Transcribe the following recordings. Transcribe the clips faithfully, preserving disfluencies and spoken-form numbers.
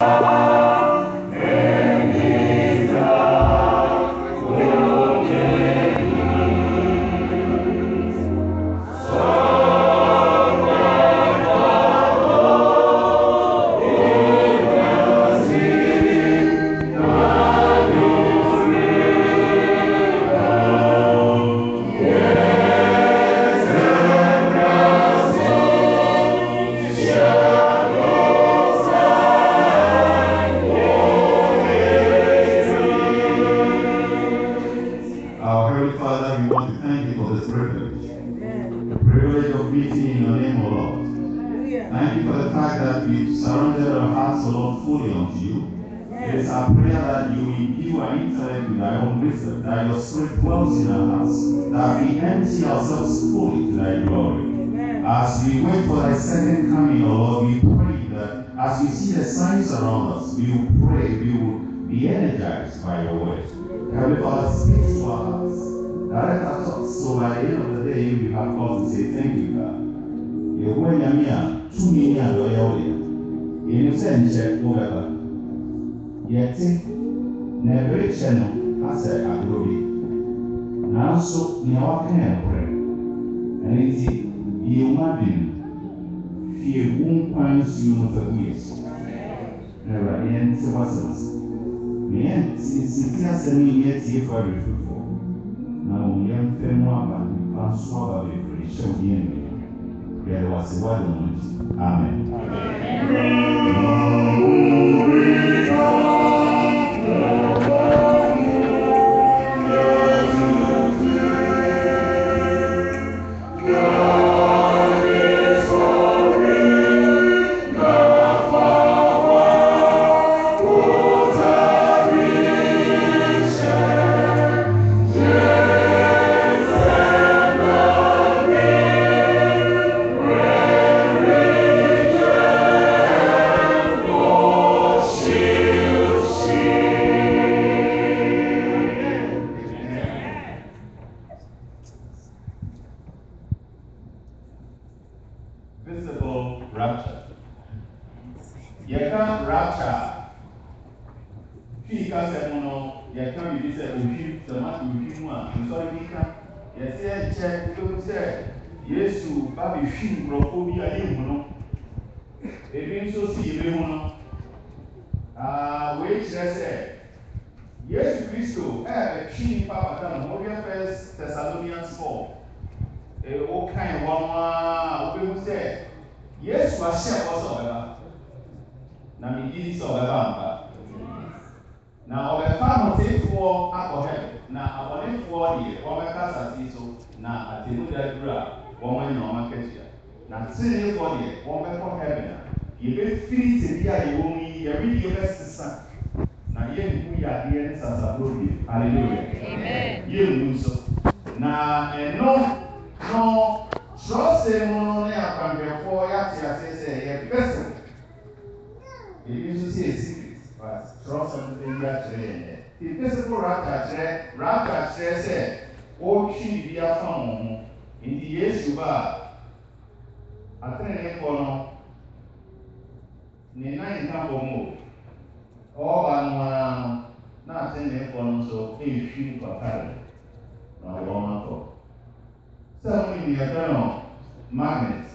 As we wait for thy second coming, O Lord, we pray that as we see the signs around us, we will pray, we will be energized by your word. Heavenly Father, speak to our hearts. Direct our thoughts, so by the end of the day, we have cause to say thank you, God. You when you mean two million dollars, you send check over. Yet, never channel, I said, I will be. Now, so, you know, I can't pray. And it's you imagine fear won't punish you with a years. Never end to us. Me and since me yet here for you before. Now we am fair one, but swallow it for the show the enemy. There was a one. Amen. Visible rapture. Yeka rapture. She can say, no, you can't be said, we the man you one. Sorry, we can. Yes, yes, check. You say, yes, you, Baby, she, Brophobia, you know. It means to see you know. Ah, wait, let's say, yes, Christo, eh, she, Papa, Moria First Thessalonians four. Eh, what kind of one, we will say, yes, was share whatsoever. Now, me did so ever. Now, our family take for alcohol. Now, our name for the woman casa so now I think that woman no market here. Now, three for the woman for heaven. You get free to be a woman, every year best son. Now, you who are here as a glory. Hallelujah. Amen. You know so. Now, and no, no, trust him on there from before you say, person. It used to say a secret, but trust something that there. The physical rapture, rapture says, oh, she be a phone in the Yeshuba. I think they call Nina in Campo. All I know, not in the phone, so a few for talent. No, I won't talk. Some in the eternal magnet.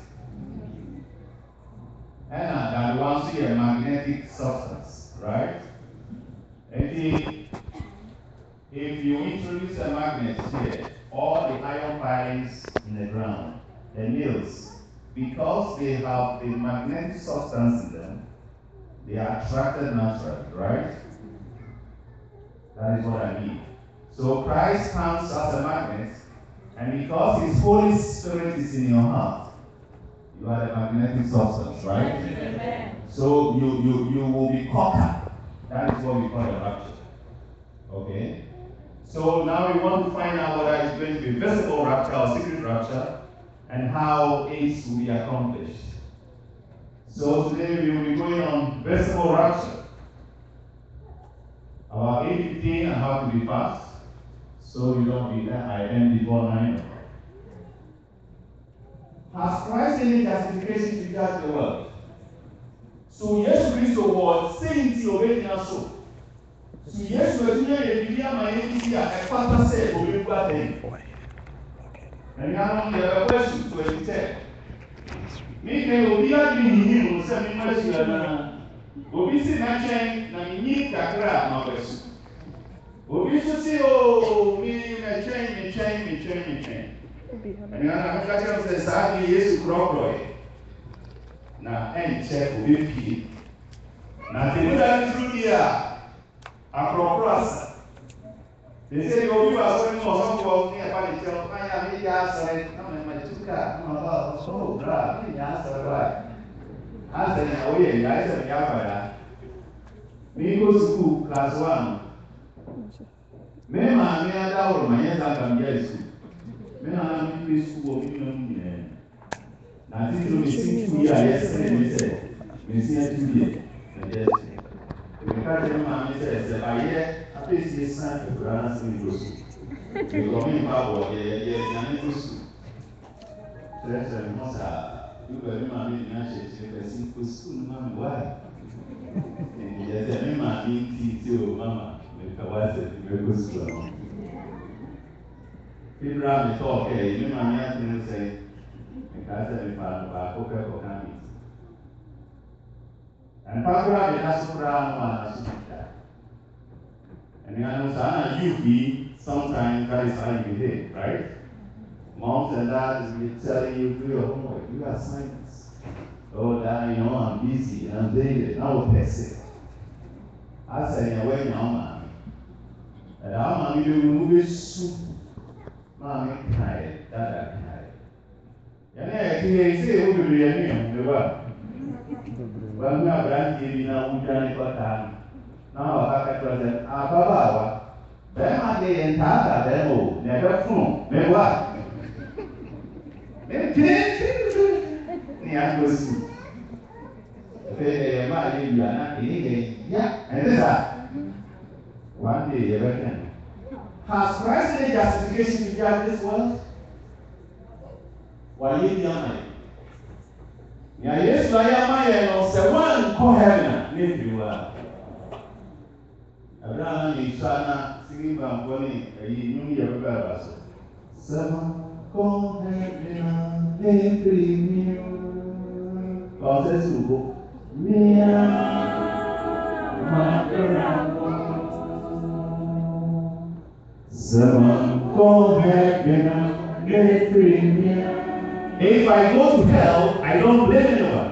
And that one see a magnetic substance, right? And the, if you introduce a magnet here, all the iron filings in the ground, the nails, because they have the magnetic substance in them, they are attracted naturally, right? That is what I mean. So Christ comes as a magnet, and because His Holy Spirit is in your heart, you are the magnetic substance, right? Amen. So you, you, you will be caught up. That is what we call a rapture. Okay? So now we want to find out whether it's going to be visible rapture or secret rapture and how it will be accomplished. So today we will be going on visible rapture. About eight fifteen, I have to be fast. So you don't be there. I end before nine. Has Christ any justification to judge the world? So Yesu Kristo wɔ senti obɛgyina so. So Yesu atunya yɛ biribi ama yɛ bi a ɛfata sɛ obɛbu atɛn. Ɛnuanom yɛbɛkɔ asu twenty ten. Mi kɛ obi adi nyinyi mu sɛ mi ma asu ana. Obi si n'akyɛn na minyi kakra a ma bɛsu. Obi nso si o mi m'atwɛn mi twɛn mi twɛn mi twɛn. Ɛnuanom aka kyerɛ sɛ saa de Yesu korɔkorɔ yɛ. Na ɛnkyɛ obi pie. Na tewuda nturu bi a akorɔkorɔ asa. Tese de obi wa sɔrɔ mu ɔsɔfo ne ɛfa ne kyɛw anya ne yɛ asɔre na mo ma tu ka na ɔba ɔsɔfo bra ne yɛ asɔre ba. Asa ne oyɛ yɛ ayɛ sɛ ne yɛ abara. Mi go school class one. Me ma me ada wɔ ma yɛ sa kam yɛ school. Me na na mi school wɔ mi na mu nyɛ. Na ti no mi si tu yɛ ayɛ sɛ mi sɛ mi si atu yɛ na yɛ sɛ. Mi ka kyerɛ ma mi sɛ sɛ ba yɛ apesi san ekura na se mi go school. Mi kɔ mi ba bɔ yɛ yɛ yɛ mi go school. Kyerɛkyerɛ mi mo saa yuba mi ma mi nyina hyɛ kyerɛ bɛ si go school no ma mi wa. Yɛ sɛ mi ma mi ti ti o mama mi ka wa sɛ mi bɛ go school no. Ibra mi tɔ kɛ mi ma mi ati mi sɛ. Casa mi fa baako kɛkɔɔ ka mi. Mpakora de na so koraa no a na so kita. Ɛnuanom saa na you be sometimes that is how you behave, right? Moms and dads will tell you do your homework, do your assignments. Oh, dad, you know I'm busy and I'm doing it. Now we'll pass it. I said, yeah, wait now, mommy. And our mommy will move it soup. Mommy, tired, dad, tired. Yɛne ɛyɛ sɛ ɛwɔ bebree ani ɛmu ɛwɔ wɔn mu aberanteɛ bi na wɔdwane kɔtaa na ɔka kɛtɛ sɛ ababaawa bɛrima de yɛ ntaata bɛrima o na ɛbɛfono mɛwa mɛpirɛpirɛ ne akɔ su afei ɛyɛ mmaa yɛ wia na ɛyɛ yɛ ya ɛne saa one day yɛbɛka no. Has Christ any justification to judge this world? Why you young? Ya Yesu ayé amáyé no sẹ wọn nkọ heaven ní ìdíwá. Abúlé àná ní ìṣá náà singing bambọ ní ẹ̀yìn inú yẹ bẹ́ẹ̀ bá so. Sẹ́wọ̀n kọ́ heaven ní ìdíwá. Ọ̀sẹ̀ sì wò. Mìíà máa bẹ̀rẹ̀ wọ́n. Sẹ́wọ̀n kọ́ heaven ní ìdíwá. If I go to hell, I don't blame anyone.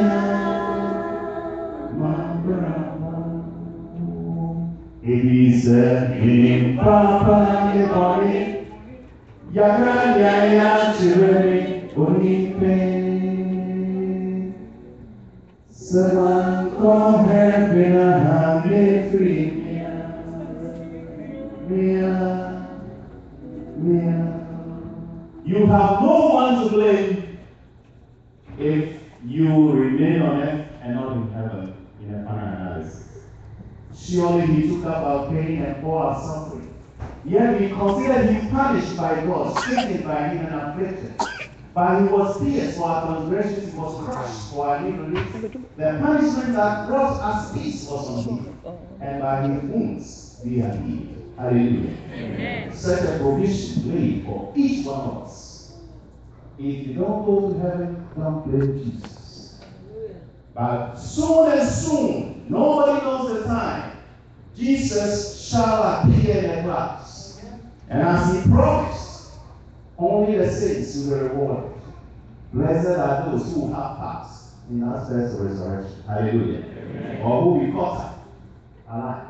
If he said, "In Papa, you body, Yaka, Yaya, Chirani, Unipe, Seven, come heaven, and be free, Mia, Mia. You have no one to blame if you remain on earth and not in heaven in a final analysis. Surely he took up our pain and bore our suffering. Yet we consider him punished by God, stricken by him and afflicted. But he was pierced for our transgressions, he was crushed for our iniquities. The punishment that brought us peace was on him, and by his wounds we are healed. Hallelujah. Amen. Such a provision made for each one of us. If you don't go to heaven, don't blame Jesus. But soon and soon, nobody knows the time, Jesus shall appear in the clouds. And as he promised, only the saints will be rewarded. Blessed are those who have passed in that first resurrection. Hallelujah. Amen. Or who will be caught up alive.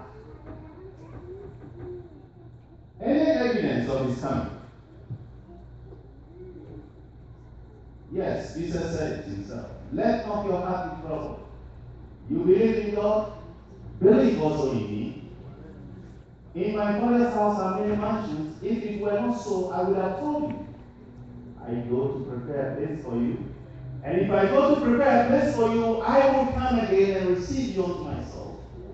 Any evidence of his coming? Yes, Jesus said it himself. Let not your heart be troubled. You believe in God? Believe also in me. In my Father's house are many mansions. If it were not so, I would have told you. I go to prepare a place for you. And if I go to prepare a place for you, I will come again and receive you unto myself.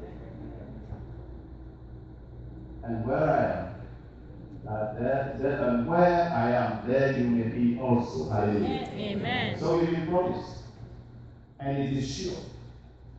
And where I am, that there, there, and where I am, there you may be also. Hallelujah. Amen. So it is promised, and it is sure.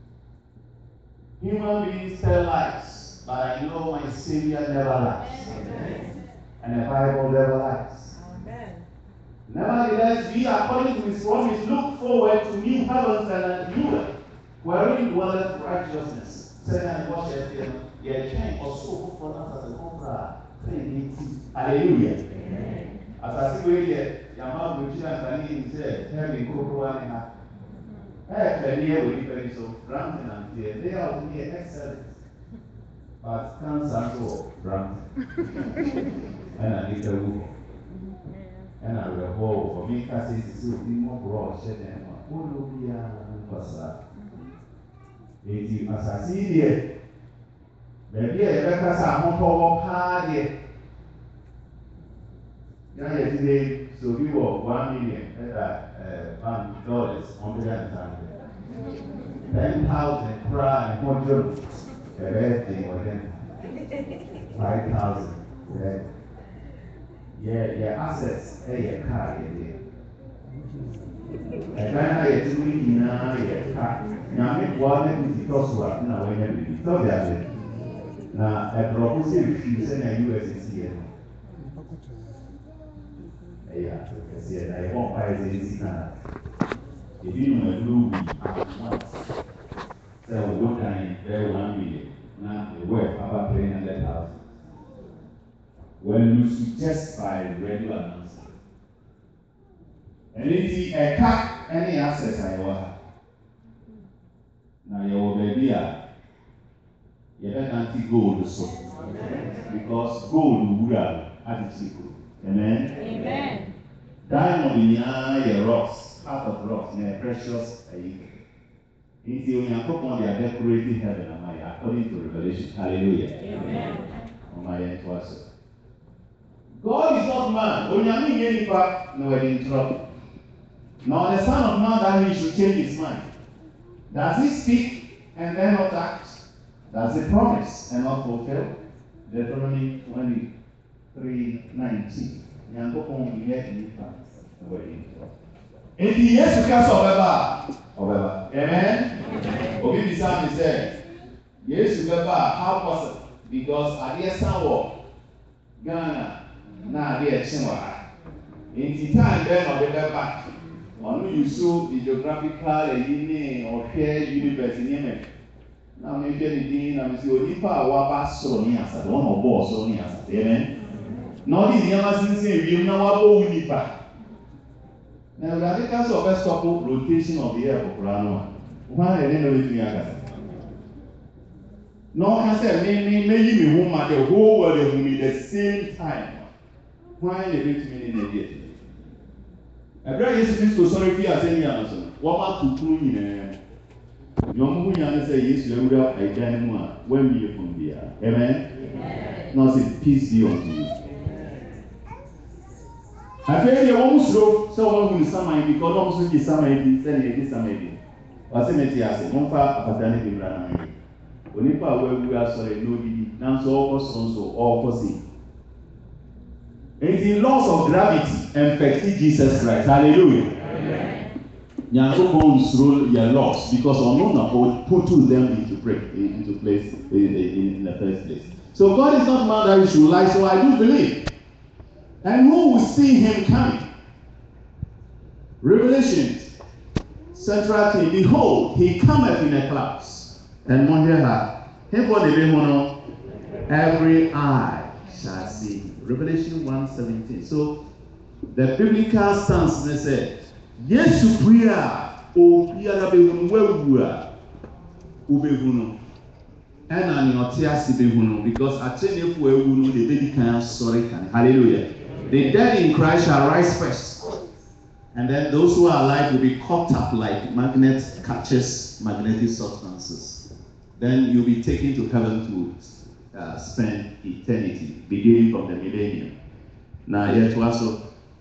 Human beings tell lies, but I know my Savior never lies. Amen. And the Bible never lies. Amen. Nevertheless, we, according to his promise, look forward to new heavens and a new earth, wherein dwelleth righteousness. Second, watch it. Yeah, change also for us as a conqueror. Hallelujah. Amen. As I see where your mouth will change and he said, having Koko and a half a year with very so Brampton and here, they are to be excellent. But cancer so Brampton. And I need a woo. And I will hold for me, Cassie, to be more broad, shed and one. Oh, no, yeah, what's that? It is as I see here. Maybe I ever pass a home for party. Yeah, today, so we were one million uh, dollars on the other time. Ten thousand cry and hundred. Everything was then five thousand. Yeah, yeah, assets. Hey, a car, yeah. And then I had to read in a car. Now, I make one with the cross work. Now, when you tell them. Now, a proposal is in a U S A C N. Yeah, because I won't buy this now. If you know a blue once, so what can bear one million? Now, the work about three hundred thousand. When you suggest by regular announcement, and if you attack any access I want, now you will be here. You don't anti gold so because gold will have attitude. Amen. Amen. Diamond in your rocks, part of rocks, they're precious. It's the only upon they are decorating heaven and my according to Revelation. Hallelujah. Amen. On my end was God is not man. When you mean any part, no in trouble. Now the Son of Man that he should change his mind. Does he speak and then not act? Does he promise and not fulfill? Deuteronomy twenty-three nineteen. Nyankopon bi yɛ nipa wɔ yi. Enti Yesu ka sɛ ɔbɛba ɔbɛba. Amen. Obi bisa mi sɛ Yesu bɛba how possible? Because adeɛ san wɔ Ghana na adeɛ ɛkyen wɔ ha. Enti time bɛn na ɔde bɛba. Ɔno yusu the geographical ɛyi ne ɔhwɛ universe ne mɛ. Na me hwɛ ne din na me sɛ onipa a waba soro ne asa wɔn a ɔbɔ soro ne asa. Amen. Na ɔde nneɛma sinsin wiem na wabɔ wo nipa. Na Awurade ka sɛ ɔbɛ stop rotation of the air kokora no a. Wɔn a yɛne na wɔtumi akasa. Na ɔka sɛ me me meyi me ho ma the whole world ehu me the same time. Wɔn a yɛ betumi ne na ebi eti. Ɛbrɛ Yesu Kristo sɔre fi asɛm yi ano so no wɔn atuturu nyinaa. Nyɔmu ho nyane sɛ Yesu awura ɛdan mu a wɔn mi yɛ fun bia. Amen. Na ɔsɛ peace be unto you. Afei deɛ wɔn soro sɛ wɔn hu saman bi kɔ wɔn nso gye saman bi sɛ ne yɛ gye saman bi. Ɔsɛ mɛ ti ase wɔn fa apata ne bi mura na yɛ. Onipa a wawu asɔre na odidi nanso ɔkɔ soro nso ɔkɔ si. It is laws of gravity infected Jesus Christ. Hallelujah. Nyankopon soro your laws because ɔno na ɔ put them into break into place in, in, in the first place. So God is not man that he should lie. So I do believe. And who will see him coming? Revelation, central theme. Behold, he cometh in the clouds. And one hear her. Every eye shall see him. Revelation one seventeen. So the biblical stance they say, Yesu priya o biara behunu wawua ubehunu. And an otiasi behunu because achenefu ewu no the baby can sorry can. Hallelujah. The dead in Christ shall rise first. And then those who are alive will be caught up like magnet catches magnetic substances. Then you'll be taken to heaven to uh, spend eternity, beginning from the millennium. Now, yet also.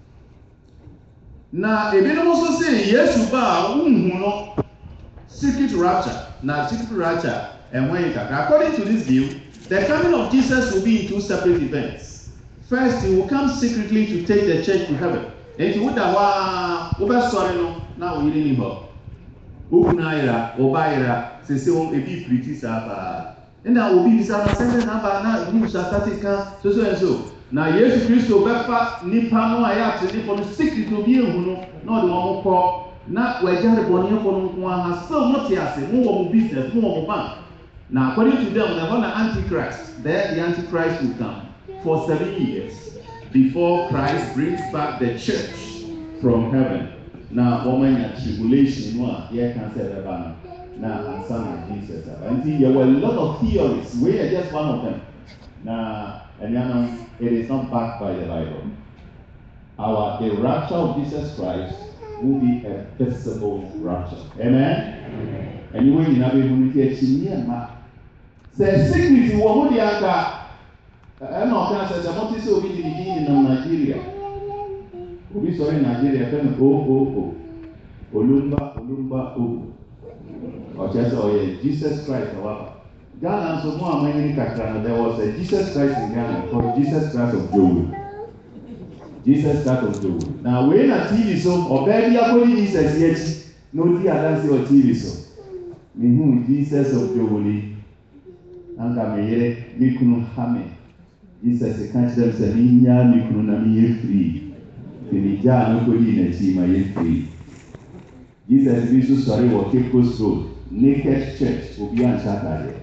Now, if you also say, yes, you bow, secret rapture. Now, secret rapture, and when you according to this view, the coming of Jesus will be in two separate events. First, he will come secretly to take the church to heaven. And you would have over sorry no now we didn't know. Unaira, Obaira, say say o ebi pretty saba. Na obi bisa na send na ba na news statica so so and so. Na Yesu Kristo befa nipa no aya ate nipa no secret obi ehu no na ode wo kọ na wajare boni fo no nko ha still not ase mo wo business mo wo bank. Now according to them, they're going antichrist. There the antichrist will come for seven years before Christ brings back the church from heaven. Now woman ya tribulation no here can say that now and son of Jesus. And see, there were a lot of theories. We are just one of them. Now, and you know, it is not backed by the Bible. Our the rapture of Jesus Christ will be a visible rapture. Amen. Amen. And you will never be able say secret wo mo dia ka e na o kan say say mo ti say obi di di in Nigeria. Obi so in Nigeria kan o o o olumba olumba o o just oh yeah Jesus Christ wa Ghana so mo amani kakra. There was a Jesus Christ in Ghana called Jesus Christ of Joe. Jesus Christ of Joe. Now we na T V so obedi akoli Jesus yet no di adansi o T V so. Me hu Jesus of Joe ni anga meyere mikunu hame. Jesus can't tell say ninya mikunu na miye free. Tinija no ko di na ti ma ye free. Jesus be so sorry wo Cape Coast Road. Naked church obi ansha kare.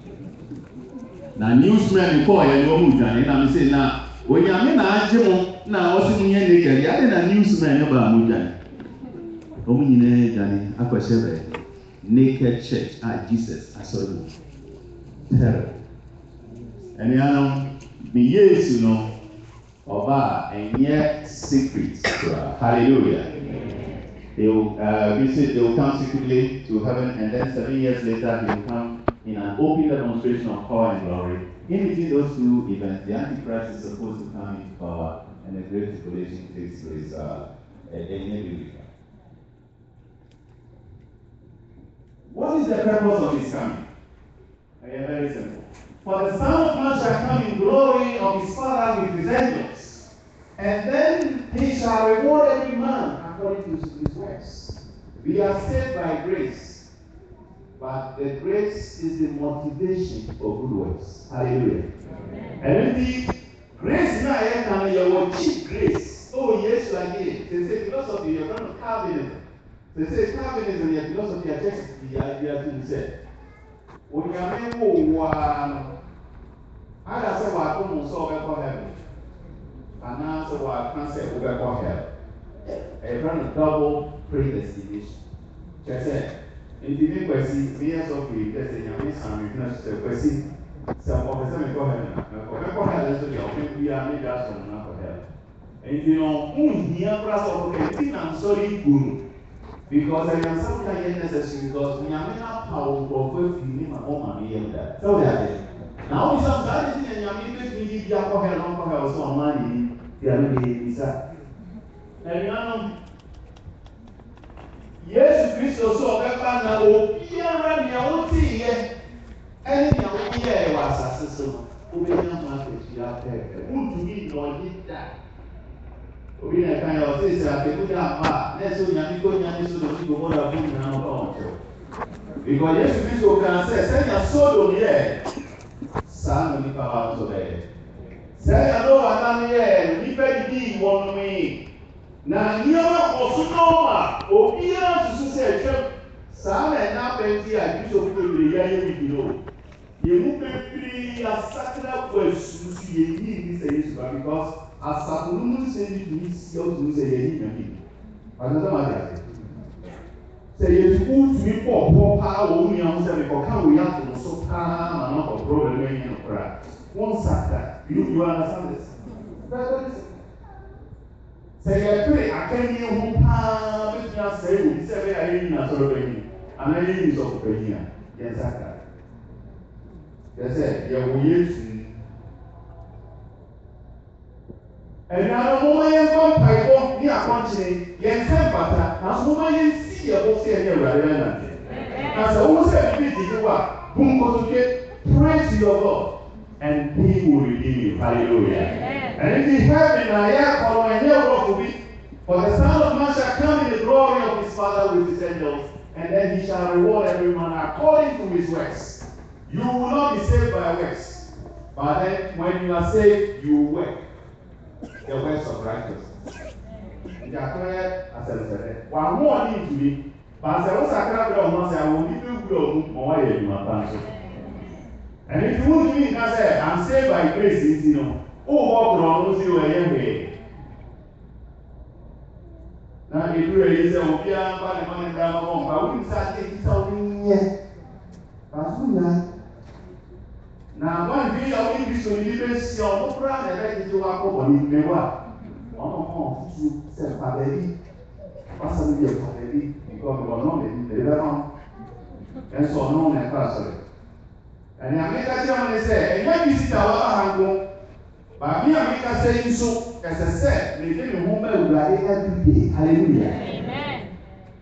Na newsman ko ya no mu dwane na me say na onyame na age mo na o si munye naked ya na newsman no ba mu dwane. O mu nyine dwane akwasebe naked church ah Jesus asori terror. And you know the years you know oba and yet secret. Hallelujah. They will uh, visit, they will come secretly to heaven, and then seven years later he will come in an open demonstration of power and glory. In between those two events, the Antichrist is supposed to come into power, and the great tribulation takes place uh, in every. What is the purpose of his coming? Okay, very simple. For the Son of Man shall come in glory of his Father with his angels, and then he shall reward every man according to his works. We are saved by grace, but the grace is the motivation for good works. Hallelujah. Amen. And indeed, grace now can your cheap grace. Oh yes, I did. They say philosophy, you're going to Calvinism. They say Calvinism, your philosophy, are just the idea to say. When you are men who are, I say, what I come so over heaven, and I say, what I can't say over heaven. A kind double predestination. Just say, in the name of the years of the destiny, I mean, some witness to question some of the same go heaven. Go heaven, so you can be a made us from another heaven. And you know, who here, class of anything, I'm sorry, good. Because I am sometimes necessary because we are not power for both in him and all my meal. So that is. Now, we sometimes in your meeting, we give you a hell on for her so money. The other day, is that. And you know, yes, Christ also a better now. Oh, yeah, we are all here. And you know, here was a system. Who will not market you out there? Who to me, or did that? We are kind of this, I think, let's say, I'm going to do the people who are putting now. Because yes, Christ can say, send your soul here. Son of the power of the say, I know I'm here, we better be one way. Now, you are also normal, or here to say, Sam and now, Betty, I do so quickly, you know. You move pretty a sacred question, you need this because. As a woman said to me, she also said, "Yes, another matter. Say you put me for poor power, only on seven for can we have to so calm and not a problem in your crack. One sector, you you understand this? Say I pray, I can't hear who palm, but you say, we say, I didn't know sort of thing. And I didn't know of here. Yes, I can. Yes, sir, you're weird. And now, no one is going to pay for me. I want to get ten butter. Now, no one is see a book here. As I always said, you are going to get praise to your God, and He will redeem you. Hallelujah. And if He heaven, I am for my hair will be. For the Son of Man shall come in the glory of His Father with His angels, and then he shall reward every man according to his works. You will not be saved by works, but then when you are saved, you work the works of righteousness. The acquired as I said, one more need to be, but I was a crowd of months, I will give you good more in my country. And if you want to be, I said, I'm saved by grace, you know. Oh, walk around, see where you're here. Now, if you really say, oh, yeah, I'm going to grab a home, but we start taking something here. But who now? Now, one day I will be so you see all the brand and let you walk over in the world. Oh, you said, Paddy, what's a little Paddy? Because we were not in the river. And so, no, and pastor. And I make a German say, and let me see our hand. But me, I make a saying so, as I said, we live in home every day. Hallelujah. Amen.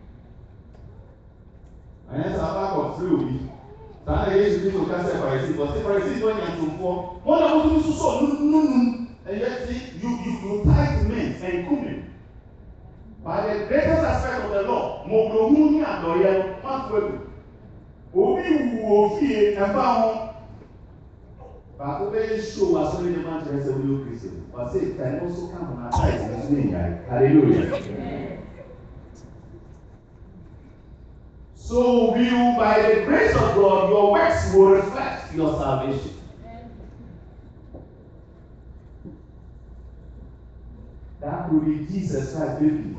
And that's a back of fluid. Sana Yesu Kristo kasa Pharisee, but the Pharisee when you to for one of those who saw no no no, and yet you you you tight men and cumin. By the greatest aspect of the law, Mobromuni and Dorian, Matthew, Obi will fear and found. But obey show us only the man to answer you Christian. But say can also come on our side in his name. Hallelujah. So you, by the grace of God, your works will reflect your salvation. That will be Jesus Christ, baby.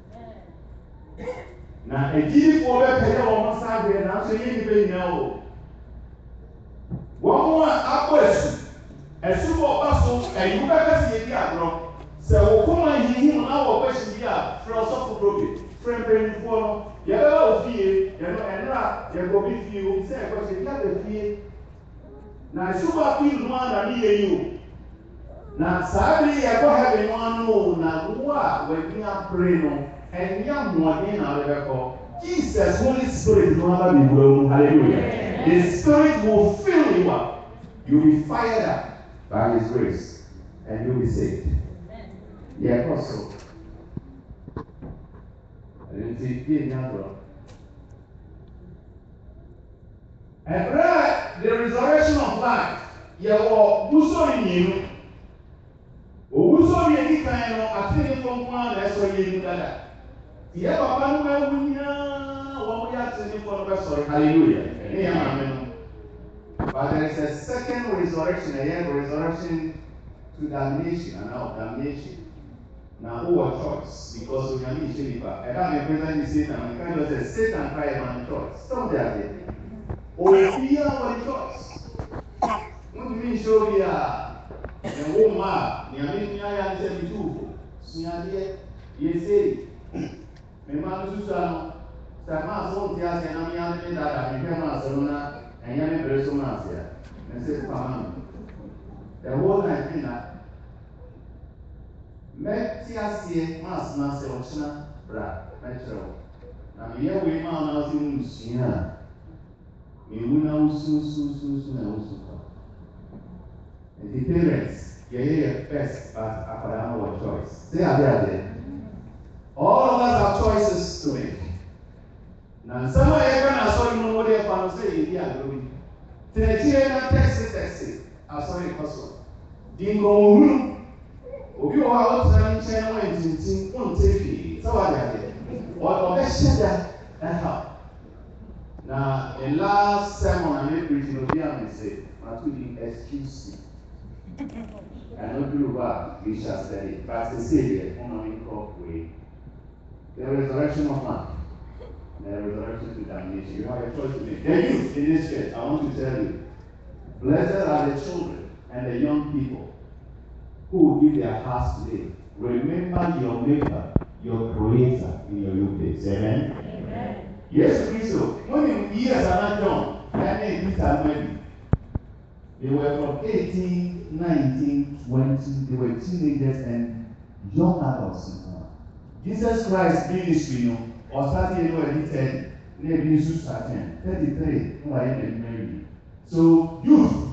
Now, a deep over pay on my side here, now, so you know. One more upwards, a super bustle, and you better see a diagram. So, come on, you know, our question here, philosophical problem. Friend, friend, follow. You have a fear, you know, and not, you go with you, say, because you have a fear. Now, super feel one that me and you. Now, sadly, I go have a one no, now, what, when you are praying, and you are more in our level. Jesus, Holy Spirit, no matter the world, hallelujah. The Spirit will fill you up. You'll be fired up by His grace, and you'll be saved. Yeah, also. And right, the resurrection of life. Yeah, well, who's so in you? Or who's so in any kind of a thing from one that's what you do that. Yeah, Papa, we are what we are saying for the sorry. Hallelujah. But there is a second resurrection, a year resurrection to damnation, and now damnation. Now, who are choice? Because we are in Shilipa. And I'm representing Satan. And kind of says, Satan try a choice. Stop there. Or fear our choice. What do you mean, show me a woman? You mean, I said, you too. Sneer, you say, Mamma Susano, Sama, so tears and I'm young that I became a Salona and young Bresonasia. And said, Pamma. The whole night in that. Metiasie mas na se ochna bra metro na me ye we ma na si musia me una usu su su su na usu ko and the parents ye ye first but after our choice say are there all of us have choices to make na some ye can so you know dey fan say ye dia glory tire na text text asori koso dingo obi o ha o tran chen na wen tintin on tefi so wa dey o o be sheda na ha na the last sermon I made preaching obi am say na to the excuse me I no do what we shall study but to say here on our call way the resurrection of man the resurrection to damnation you have a choice to make the youth in this church I want to tell you blessed are the children and the young people who will give their hearts today. Remember your maker, your creator in your youth days. Amen? Amen. Yes, Christo. When the years are not done, and Peter and Mary, they were from eighteen, nineteen, twenty, they were teenagers and young adults. Jesus Christ's ministry, you know, was starting in when he said, maybe starting thirty-three, who are in Mary. So, youth.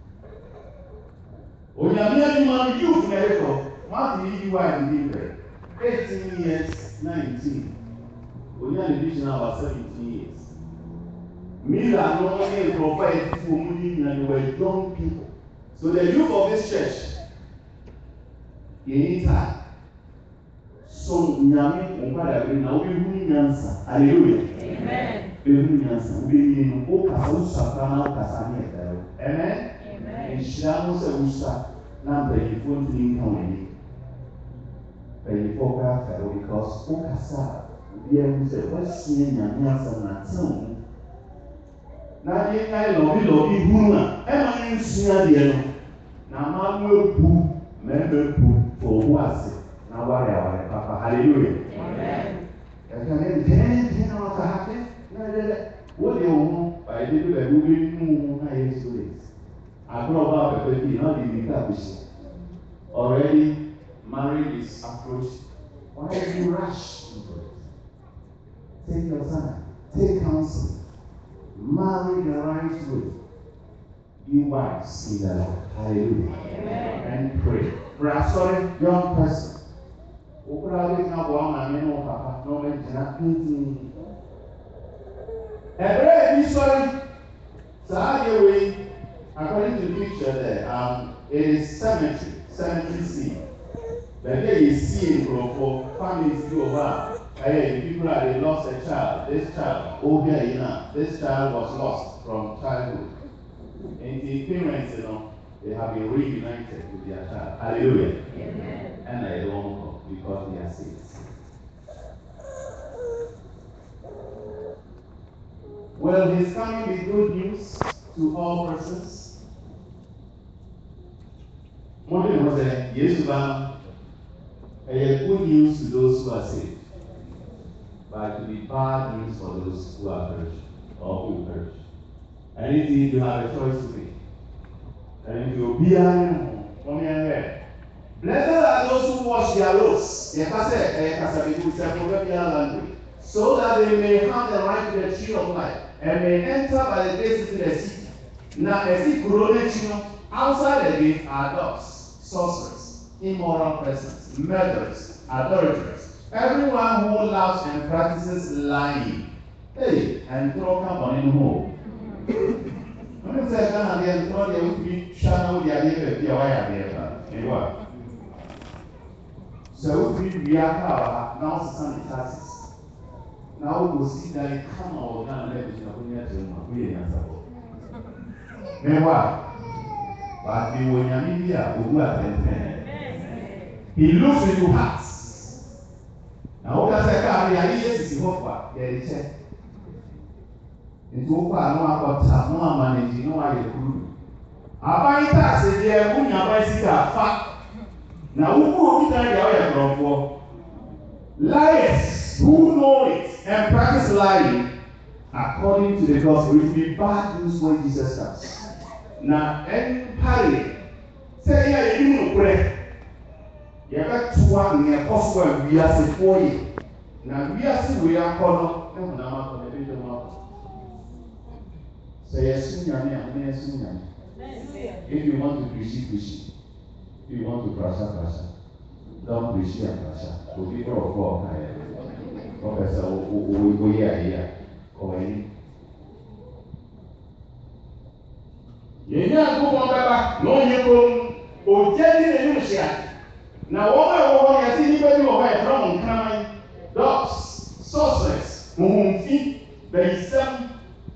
Onyamia ni man youth medical. What did you want to be eighteen years, nineteen. We had a vision about seventeen years. Me that normally provide for money and they were young people. So the youth of this church, anytime. So nyame okwada we na obi hu nyansa. Hallelujah. Amen. Obi hu nyansa. Obi ni no o kasa usakra na o kasa ni etero. Amen. Amen. Nhyira mo se usa na mpanyifo ntini nka wani. Mpanyifo kwa fero because o kasa obi ehun se wasie nyame asa na tun. Na ye kai lobi lobi hu na e ma ni nsua de no. Na ma mu ebu me me pu for who ase. Now, why are we, Papa? Hallelujah. Amen. And then, then, you know what happened? What do you want? I did it. We will move. I used to it. I grew up with you. Not even that. Already, marriage is approached. Why do you rush into it? Take your time. Take counsel. Marry the right way. Be wise in the Lord. Hallelujah. Amen. And pray. Pray. Sorry, young person. Ukurawe na bwana neno papa no me jina nti Ebre bi sorry Saye we according to the picture there um it is cemetery cemetery scene. The day you see in for families do over hey people are they lost a child this child oh yeah you know this child was lost from childhood and the parents you know they have been reunited with their child. Hallelujah. Amen. And I don't know because they are saved. Well, he's coming with good news to all persons. One was a Yeshua, a good news to those who are saved, but to be bad news for those who are perished or who perish. And indeed, you have a choice to make. And if you be an blessed are those who wash their robes, so that they may have the right to the tree of life and may enter by the gates into the city. Now, as if grown outside the gate are dogs, sorcerers, immoral persons, murderers, adulterers, everyone who loves and practices lying. Hey, and throw come in home. When you say that, they throw the would channel the idea of the wire there. So if we are now some taxes. Now we will see that it come out and let it happen. We answer. Meanwhile, but the Wonyamibia who are ten. He looks into hearts. Now what I say, I is the hope. There is a into no about no managing no I could. About tax is there, who never see that fact. Now, who will be there from? Liars who know it and practice lying according to the gospel will be bad news when Jesus comes. Now, any party say, yeah, you know, pray. You have two one near possible we are for you. Now, we are still we are called no, no, no, no, say, yes, soon, if you want to preach, preach. If you want to crash out, crash out. Don't preach and crash out. So people are poor. Professor, we go here, here. Go in. You can't go on back. No, you go. Oh, tell me the news here. Now, what I want to see you away from crime, dogs, sorcerers, whom feet, they sell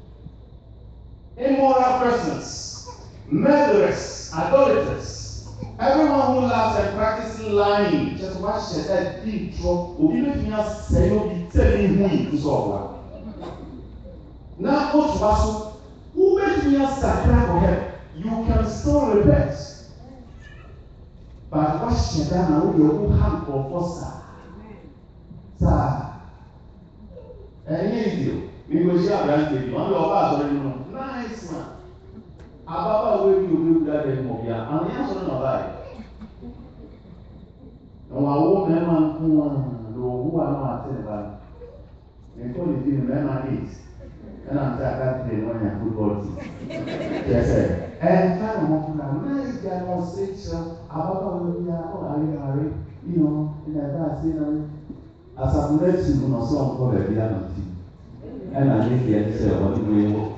immoral persons, murderers, idolaters. Everyone who loves and practices lying, just watch that deep drop. We don't even say no be telling who to solve. Now, what was who made me a sacrifice for him? You can still repent. But watch that now, you have for foster. Sir, and easy. We will share granted. One of us already nice man. Ababa wey bi obi wura dem mo bia an ya so na bai no wa wo me man ko no hu wa no ate ba me ko ni bi me man is and am ta ka play when ya football team yes sir and kind of na nice demonstration ababa wey bi ya o ari ari you know in that say na as a bullet to no so on for the piano team. And I think the answer what we will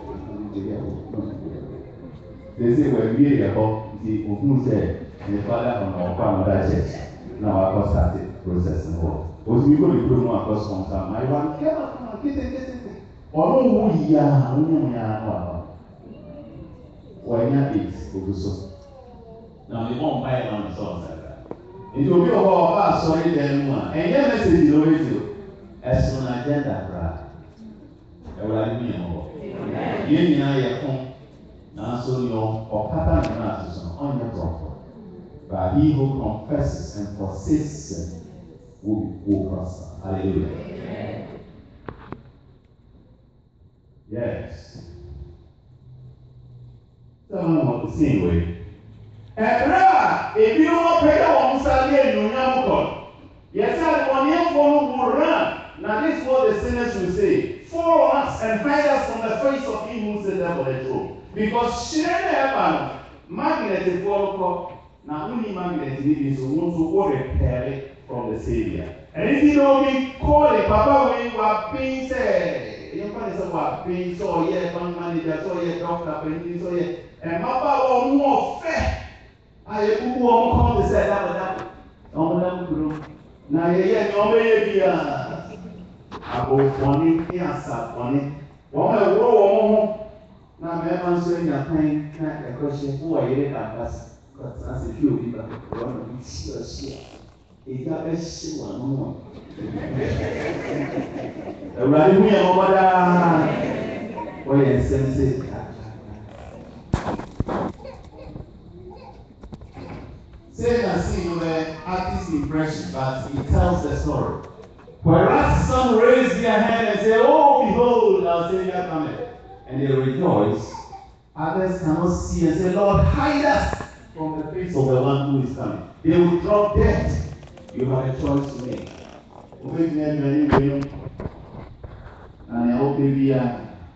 they say when we are about the who said the father from our father church. Now I got started processing work. Was we go to promo across some time. I want get up, get it, get it. Or no, we are, we are, when you eat, so. Now they won't buy it on the songs like that. It will be a whole about sorry then one. And your message is always you. As an agenda, right? Everybody be more. You know your phone. Now so your or pattern analysis on your top. But he who confesses and forsakes sin will, will prosper. Hallelujah. Yes. Someone wants the same way. And ra, if you don't pay on Sunday, you know, yes, I want you for who run. Now, this is what the sinners will say. Follow us and hide us from the face of him who said that for the truth. Because she never magnet is for now, only magnet is so want to go repair from the Savior. And if you don't be calling, Papa, when you are being said, you find yourself being so, yeah, bank manager, so, yeah, doctor, and so, yeah, and Papa, or more fair. I have who want to say that, but that, on the room. Now, yeah, no, maybe, uh, about funny, yes, funny. One, I roll now, man, saying your pain, a question, who are you at us? As a few people run a share. Is that a shoe or no? Right, we are over there. Oh, yes, sense. Say and see the artist's impression, but he tells the story. Whereas some raise their hand and say, oh, behold, our Savior cometh. And they rejoice. Others cannot see and say, Lord, hide us from the face of the one who is coming. They will drop dead. You have a choice to make. And I hope maybe as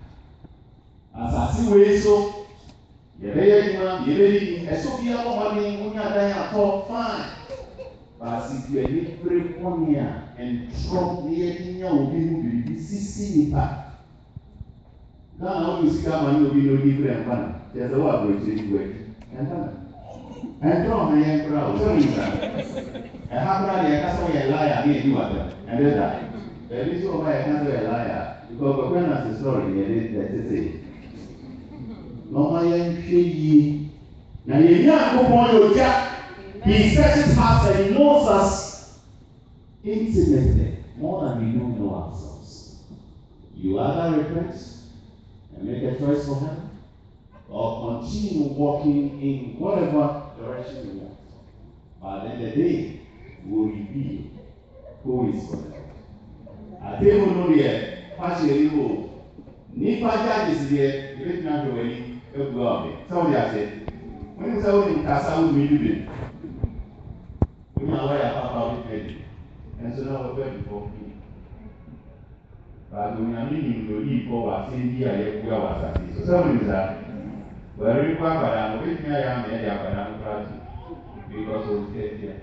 I see way so, you may have a Sophia woman who are all fine. But if you are not very funny and drop near you, will be sissy back. Now, you see, come will be no different one. There's a lot of way. And from my young crowd, so is that. I have already a customer a liar near you, and then that. There is over a candle a liar, because when I say sorry, I did that to say. No, my young she. Now, you know, your jack, he searches us and he knows us intimately, more than we know ourselves. You either repent and make a choice for him, or continue walking in whatever direction you want. But then the day will reveal who is for them. I tell you, no, dear, partially, who Nipa judges there, you didn't have to wait, you go out. So they said, when you say in Casa, we do it. We know where Papa will pay. And so now we're before me. But when I mean, you need for what saying here, you go out. So some is that. Well, we quite but I'm with me, I am here, but I'm proud because of the here.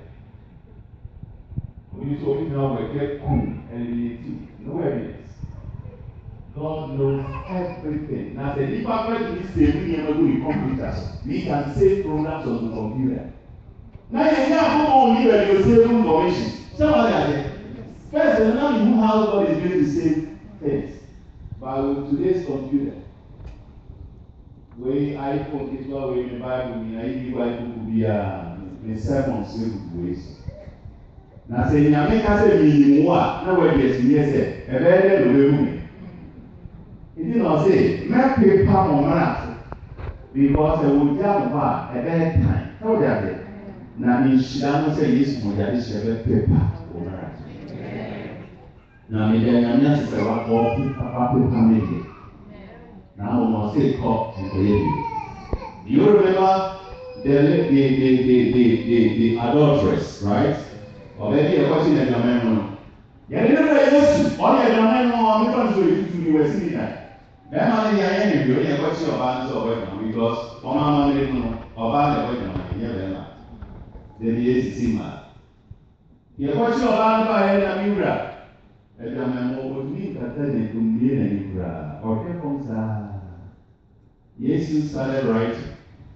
We saw it now, we get cool and no evidence. God knows everything. Now, the department is saying we never do in computers. We can save programs on the computer. Now, you can't go on here and you save information. Somebody has said, first, and now you know how God is going to save things. But with today's computer, where iPhone is what we in the Bible, I give Bible to be a sermons with ways. Now, say, you make us a minimum, no way, yes, yes, a very little. It did not say, make paper on matter because they will jump back a bad time. How dare they? Now, in Shidano say, yes, for that is a paper on matter. Now, in the Yamias is a lot of paper making. Now, we must say, cop and baby. Do you remember the, the, the, the, the, the, the adulteress, right? Or maybe a question in your memory. Yeah, you know, I used to, all your memory, I'm not sure if you were seeing that. That man is a young man, what's your balance of weapon? Because one man didn't know about the weapon, and never mind. Then he is a man. The question of balance by a Mura. Et dans un moment donné, quand elle est tombée, elle est là. Ok, comme ça. Jesus started writing.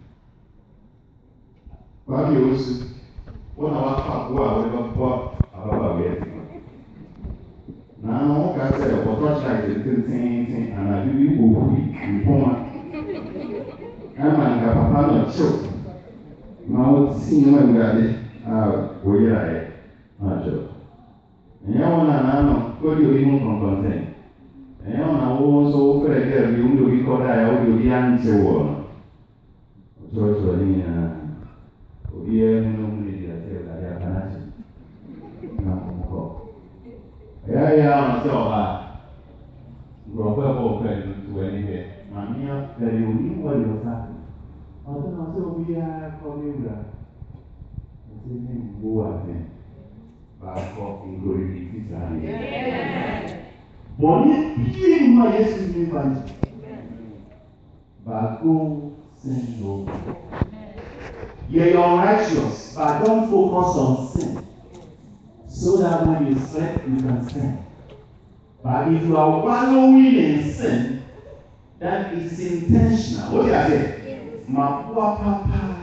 What he was, what about what about what about it? Now, I said, I was not like the thing, and I really go quick, I'm like a papa not choke. Now, see when we got it, ah, we are it, not choke. And you want to know, go to even from consent. And you want to also pray there, you will be called out, you will be answered. So, so, yeah. Obi ẹ nínú mi di àti ẹ̀dá àkànnáṣe náà mo kọ́. Ẹ̀yà yà ọ̀nà sí ọ̀bà nkurọ̀fọ́ ẹ̀kọ́ ọ̀fẹ́ ẹ̀dùn tó ẹni bẹ̀. Màmí ẹ̀rẹ̀ òní wọ̀ yọ̀ sá. Ọ̀tún náà sí obi yà kọ́ mi wúra. Ẹ̀sìn ní ìgbó àtẹ̀ bàkọ́ ìgòrì ìdí sáré. Bọ̀ní bí ìmọ̀ Yéṣu ní ìbànú. Bàkó sẹ́ńdò. You're unrighteous, but don't focus on sin. So that when you sin, you can sin. But if you are wallowing in sin, that is intentional. What do you say? Ma poor papa.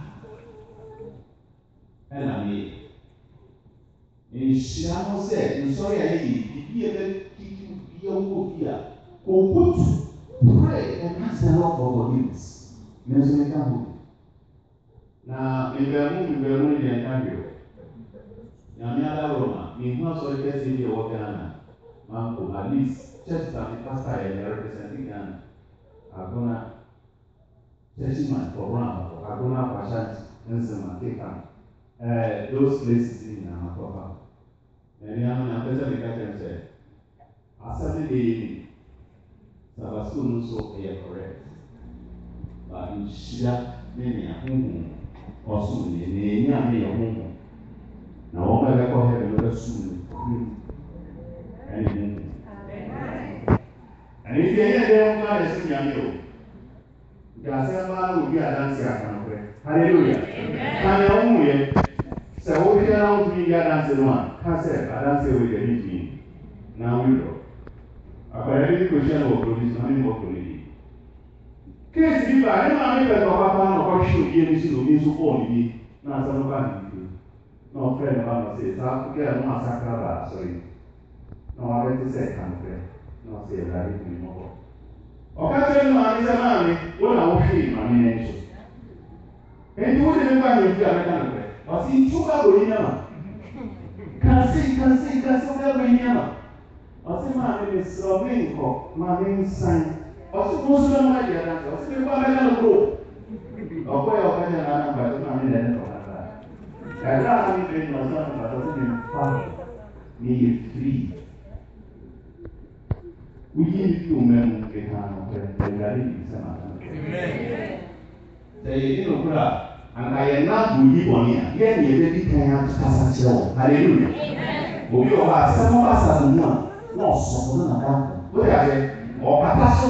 And I mean, in Shamo said, I'm sorry, I did. Be a be a woman. Go pray and ask the Lord for forgiveness. Mention it. Na mbemu mbemu ni entambio. Na miala Roma, ni mwa so kesi ndio wa Ghana. Mambo at least church that the pastor is representing Ghana. Agona church man for Roma, Agona Pashanti, Nsema Keka. Eh those places in Amatoka. And ya na pesa nikata nse. Assembly day. Sabasu nuso is correct. But in Shia many ahuhu. Ọsùn ní ní àmì ọ̀hún mọ̀. Na wọ́n bá lẹ́kọ̀ọ́ ẹ̀rọ lọ́dọ̀ sùn ní ẹni mú. Ẹni tí ẹyẹ ẹ̀dẹ́ ń bá ẹ̀sùn ní àmì ò. Gàṣẹ́ bá lòdì àdáǹsì àkànọ̀pẹ́. Hallelujah. Kàní ọ̀hún yẹ. Sẹ̀wọ́ bí ẹ̀rọ ń tún yí àdáǹsì náà. Kásẹ̀ àdáǹsì ìwé ìdẹ̀ ní tún náà wíwọ̀. Àpẹẹrẹ bí kò ṣe ẹ̀rọ òkúrò ní sọ́ni mọ̀ kò lè dì. Kéèsì bíbá ní máa ní pẹ̀lú ọ̀pá pa náà kọ́ ṣù yé ní sínú ní sọ́pọ̀ níbi náà sọ́nù bá nìyí náà fẹ́ ní báwọn ṣe sá kí ẹ̀ mú àsáká bá a sọ yìí náà wọ́n abẹ́ tí sẹ̀ kàn fẹ́ náà ṣe ẹ̀dá yìí fún ìmọ̀ bọ̀. Ọ̀ká tí ẹnu máa ní sẹ́ máa ní wọ́n náà wọ́n fi ìmọ̀ ní ẹ̀ ń sọ. Ẹni wọ́n ti ní bá yẹn fi àmẹ́ká nù fẹ́ wọ́n sì tún bá wò ní yàmà. Kànsí kànsí kànsí wọ́n bá wò ní yàmà. Wọ́n sì máa ní sọ mí nkọ̀ máa ní nsán. Ọsùn kún sọ́dọ̀ máa yẹ ẹ̀dáńtì, ọsùn kún bá mẹ́ta lóko. Ọ̀pọ̀ yẹ ọ̀pẹ́ yẹn náà nàgbà tó náà ní ẹ̀dẹ́ tó náà dáa. Ẹ̀dá àwọn ìgbẹ́ ní ọ̀sán nàgbà tó ti ní fa ní yẹ firi. Wíyí ní fi òmẹ́mu kéka ọ̀pẹ́ ẹ̀dá lè yí sẹ́nà tó ń kẹ́. Sẹ̀yìn nínú kúrò àǹkà yẹn náà bù yí bọ̀ ní à, yẹ́ ni ẹ̀dẹ́ bí kẹ́yà kásá kyerẹ́ wọ̀. Hallelujah. Òbí ọba sẹ́mu bá sàtún mú à, náà sọ̀tún náà nàdá. Ó yà jẹ́ ọ̀kàtà sọ.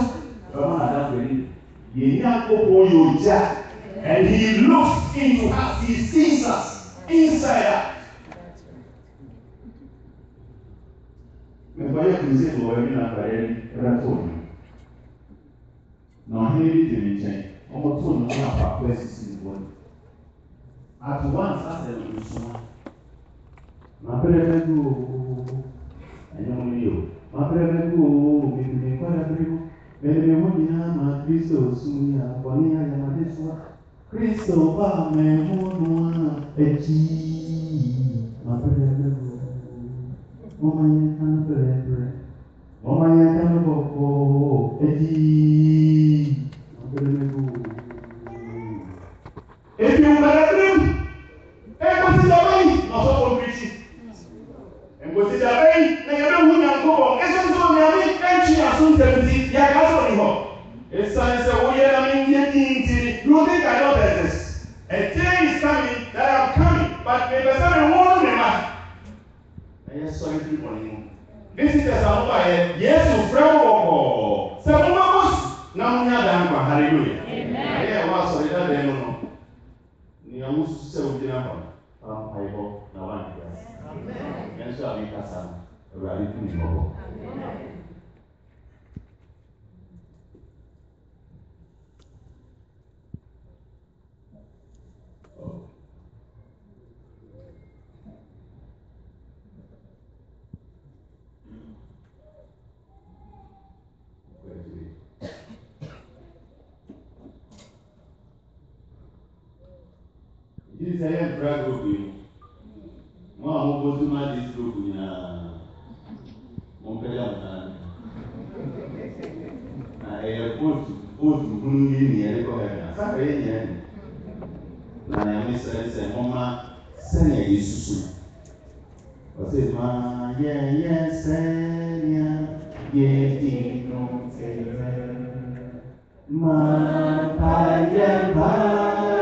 And he looks into us, he sees us inside out. Mefanya kuzi kwa wemi na kare ratoni. Na hili timichen. Omo tonu na pa kwesi sinboni. At once asa lusuma. Ma prevendu. Enyo mliyo. Ma prevendu mimi kwa prevendu. Bẹ́ẹ̀ni wọ́n ní àmà Kristo sún ní àpọ̀ ní àyàmàdé sún wá. Kristo bá mẹ́múnú ẹ̀jì. Máa bẹ̀rẹ̀ lẹ́rù. Wọ́n máa yẹn kánú bẹ̀rẹ̀ bẹ̀rẹ̀. Wọ́n máa yẹn kánú bọ̀kọ̀ ẹ̀jì. Máa bẹ̀rẹ̀ lẹ́rù. Èmi ò bẹ̀rẹ̀ lẹ́rù. Ẹ̀kọ́ ti dàbẹ́ yìí. Ọ̀sọ́ kò bí sí. Ẹ̀kọ́ ti dàbẹ́ yìí. Ẹ̀yẹ́ bẹ́ẹ̀ wú ní àkókò. Ẹ̀sọ́ tó ní àmì ẹ̀jì àsúntẹ̀lẹ̀ ti. It's a way I'm you think I know this. A day is coming that I'm coming, but if there's something wrong with me, I just saw you people in this is the Samuel. Yes, you friend or Samuel. Now, hallelujah. Amen. I was sorry that they don't know. You are used to say, we didn't have a Bible. Now, one. And so I make a son. Awurade tumi wɔ hɔ. This is a prayer group. Mo a mo go to my this group na mo pele amana. Na e post post hunu ni ni e ko ga na. Sa e ni ni. Na ya mi se se mo ma se ne Yesu. O se ma ye ye se ya ye ti no se ma pa ye pa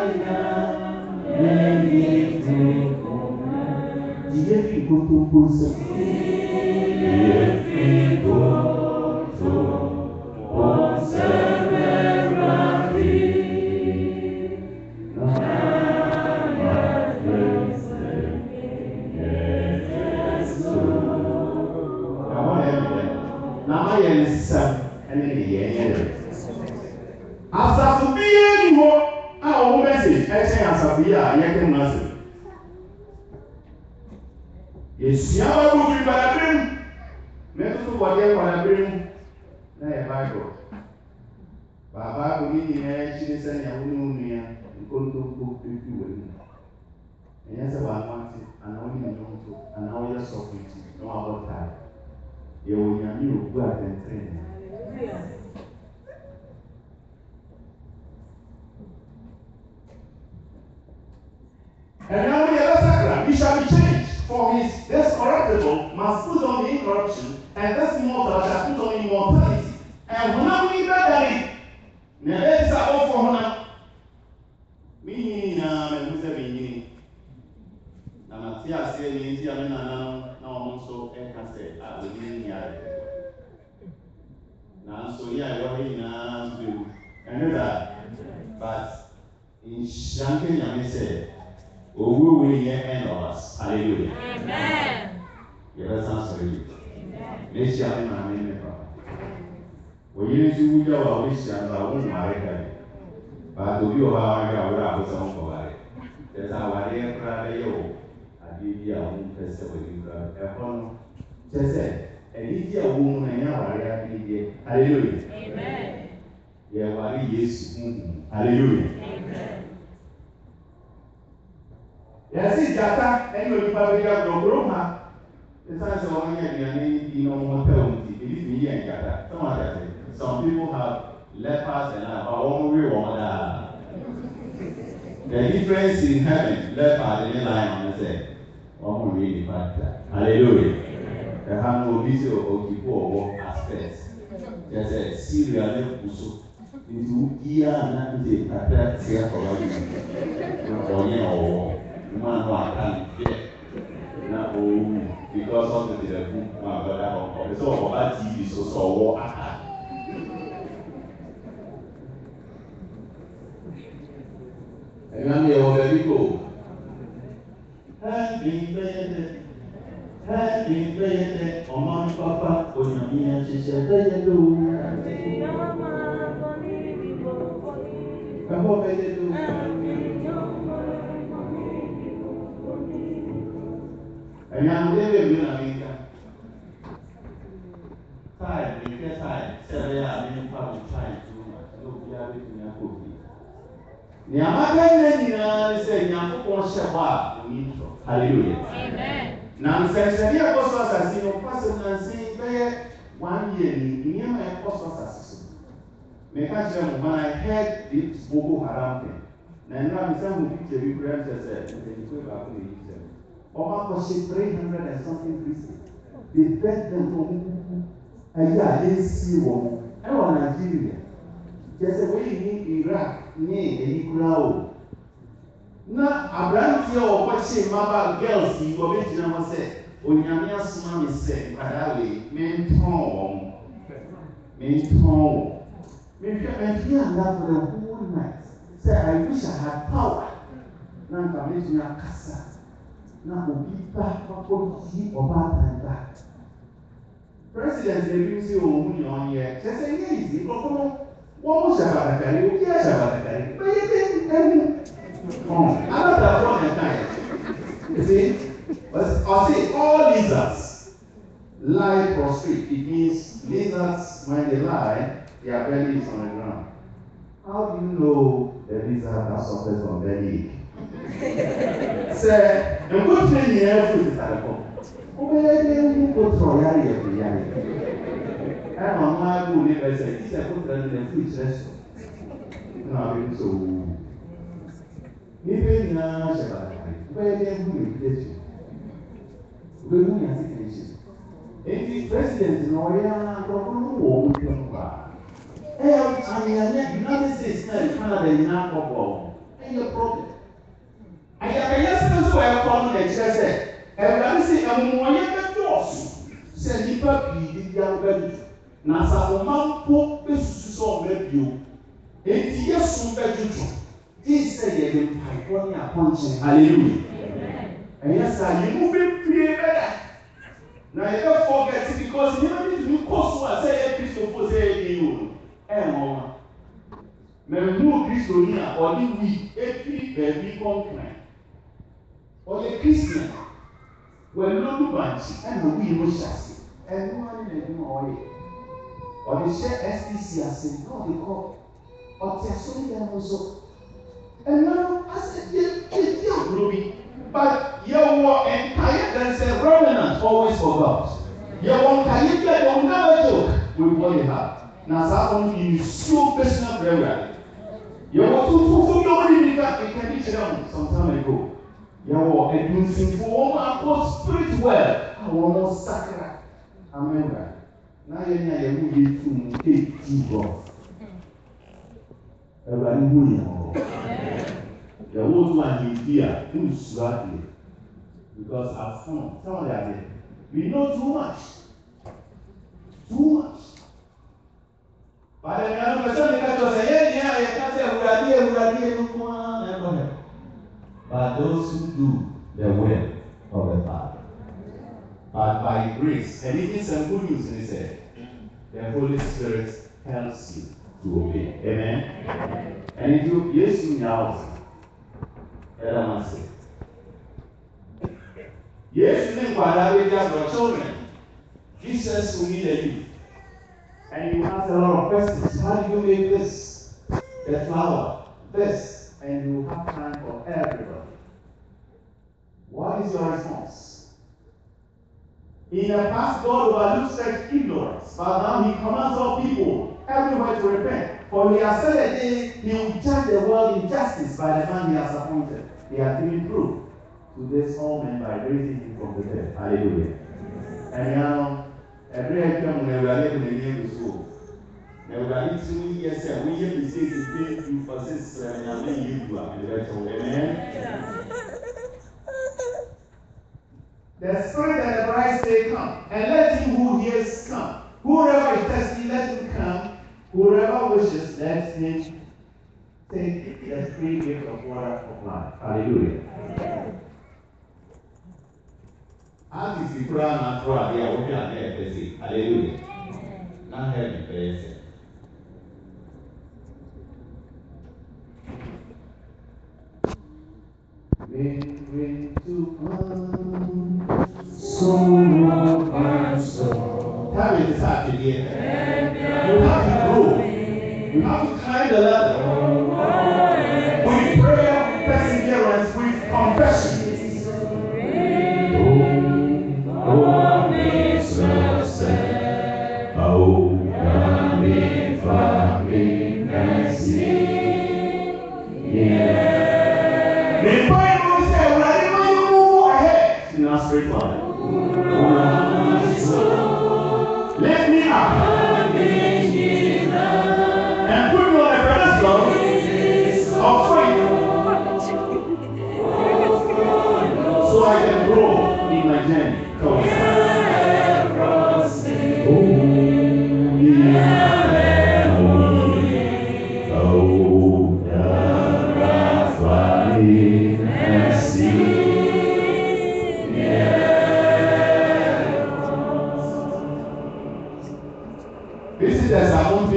Dia ficou tão poça. Dia ficou tão poça na vida. Na presença de Jesus. Agora é bem. Na manhã nessa é ninguém. Asafia ni ho a o message é sem asafia é que não Yesia wa ku fi balabrim me to bo de balabrim na e Bible baba ko ni ni e chi se na wo nu nu ya ko to ko tu tu we ni enya se wa ma ti ana wo ni ni to ana wo ya so ku ti no about time ye wo nya mi o ku atentre hallelujah. And now we have a sacrament. He shall be changed, for his this corruptible must put on the incorruption, and this mortal shall put on immortality. And when I we better, now let us go for honor. Me, na me who say me. Na Matia say me, see, I mean, na na also I can say, I will be here. Now, so yeah, you're here now, and that, but in Shanky, I say. Oh, we will hear end of us. Hallelujah. Amen. You better answer it. Let's share in my name. We need to do our wish and our own marriage. But to you, our God, some of it. There's our dear brother, you. I give you a own festival in the Econo. Just say, and if you are a woman and you are a hallelujah. Amen. You are a yes. Hallelujah. Amen. Yasi jata eni onipa bi ya gbogbo ha esa se won ye dia ni di no mo te on ti bi mi ye jata some other some people have lepers and uh, but one we one da the difference in heaven leopard and lion say one we the factor hallelujah the hand no bi se o ki po owo aspects just say Syria le kuso into iya na nje ata se ya ko ba ni no onye owo man who can get now because of the book my brother so about T V so so war and I'm here already go happy birthday happy birthday Oman Papa Onyamia she said hello come on hello and I'm living in America. Time, we get time. Say, I mean, probably trying too much. No, we are with me. Nyamaka say, Nyampopon Sheba, intro. Hallelujah. Amen. Now, since the year was as you pass and say, one year, near my apostle assassin. Make us when I heard this Boko Haram thing. Now, I'm saying, we picture you, friends, as a Oma was three hundred and something Christians. They begged them from a year, they see one. I want Nigeria. Just a way in Iraq, near a crowd. Now, a brand here or watching Maba girls, you go to them say, Onyamia Sumami said, Padawi, men tone, men tone. Maybe I'm here and that for the whole night. Say, I wish I had power. Now, I'm making a casa. Now, we back for you or bad and back. President Levinsi Ouni on here, just say, yes, you go what was about the carry? Yes, about the carry. But you think, oh, another one at time. You see, but I say all lizards lie prostrate. It means lizards, when they lie, their belly is on the ground. How do you know the lizard that suffers from belly ache? Say, the good thing here is that obey go through yari every yari. And on my good neighbor said, this is a good friend in the future. Now, so, even now, Shabbat, where they have been education. We will not see education. If the president in Oriana, don't know what we can do. I mean, the United States now, Canada, is not a problem. And your problem. I have a yes, so I have found the church. And I say, I'm more than yours. Send the puppy, the young baby. Na sa ọma mpo besusu sọ ọmọbio eti yesu mbejuju ise yẹ de mpaipọ ni apọnche hallelujah ẹyẹ sa yẹ mu bi pie bẹda na yẹ bẹ forget because yẹ bẹ need to kọ so a sẹ yẹ kristo fo sẹ yẹ di o ẹ mọ wa mẹ mu kristo ni a ọdi wi efi bẹẹbi kọnkran ọyẹ christian wẹ lọdún bànchi ẹ na wi mo ṣàṣì ẹ ní wọn ní ẹdun ọyẹ. Or they share S T C as in how they call or they are showing them also. And now I said, yeah, it's still growing. But you were entire, there's a remnant always for God. You won't carry it, you will never joke with what you have. Now, that only in so personal prayer. You were too full, you already got a condition some time ago. You were a good thing for one man, spirit well. I want to sacred. Amen. Now you know you move to take two God. Everybody move. The old man is here, who slightly, because I've found some of that we know too much, too much. But the young person can just say, yeah, yeah, I can't say we are here, we are here, no one. But those who do the will of the Father. But by grace, and it is some good news in it, the Holy Spirit helps you to obey. Amen? Amen. And if you, yes, you know, yes, you know what I will get for children. Jesus will need a youth. And you ask a lot of questions. How do you make this? The flower, this, and you have time for everybody. What is your response? In the past, God overlooked such ignorance, but now He commands all people everywhere to repent. For He has said that He will judge the world in justice by the man He has appointed. He has given proof to this all men by raising Him from the dead. Hallelujah. And now, every time we are able to hear the soul, we are able to hear say we hear mistakes in being you for this and I mean you do and the rest of amen. The Spirit and the bride say, come, and let him who hears come. Whoever is thirsty, let him come. Whoever wishes, let him take the free gift of water of life. Hallelujah. As is the Quran and Torah, they are working on their basic. Hallelujah. Not heaven, basic. Bring, bring to come, soul of my soul. Have it this afternoon. You have to grow. You have to climb the ladder. With prayer, perseverance, with confession. Oh, oh, Mister Said, oh, coming from me, and see, yeah. The Bible says, whenever you move ahead, in our spirit life, lift me up and put me on a pedestal of faith so I can grow in my journey. Oh, yeah.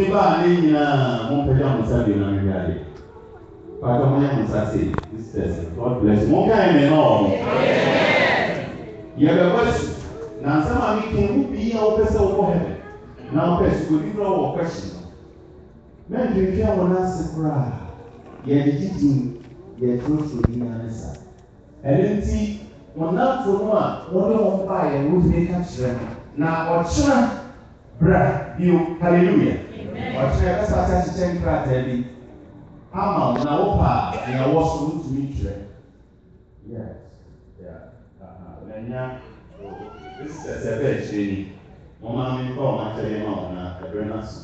ba ni na mo pe ja mo sa bi na mi ale. Pa to mo ya mo sa say this person. God bless you. Mo ka me no. Amen. Ya be question. Na sama mi kin wu bi ya o pese o heaven. Na o pese go di no question. Men bi fi awon na se kra. Ye di titi ye tro so ni na nsa. Elenti wona fo no a won do won ba ye wo ni ka kire na o kira bra bio hallelujah. O kira ka sa ta chichen kra ta bi. Ama na wo pa ye wo so ntu mi kire. Yes. Yeah. Aha. Lenya this is a very shady. Mama mi ko ma kire ma na e na so.